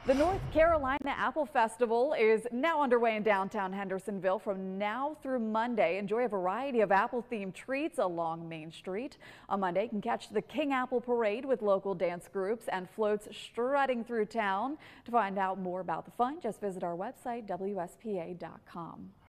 The North Carolina Apple Festival is now underway in downtown Hendersonville from now through Monday. Enjoy a variety of apple-themed treats along Main Street. On Monday, you can catch the King Apple Parade with local dance groups and floats strutting through town. To find out more about the fun, just visit our website, WSPA.com.